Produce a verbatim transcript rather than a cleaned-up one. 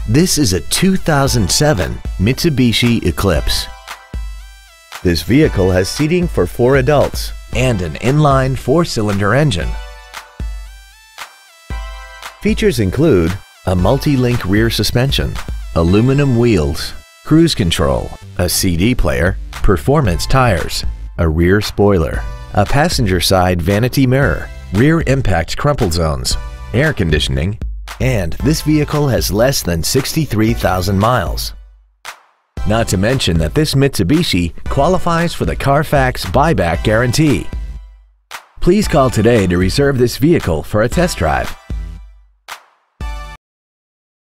This is a two thousand seven Mitsubishi Eclipse. This vehicle has seating for four adults and an inline four-cylinder engine. Features include a multi-link rear suspension, aluminum wheels, cruise control, a C D player, performance tires, a rear spoiler, a passenger side vanity mirror, rear impact crumple zones, air conditioning, and this vehicle has less than sixty-three thousand miles. Not to mention that this Mitsubishi qualifies for the Carfax buyback guarantee. Please call today to reserve this vehicle for a test drive.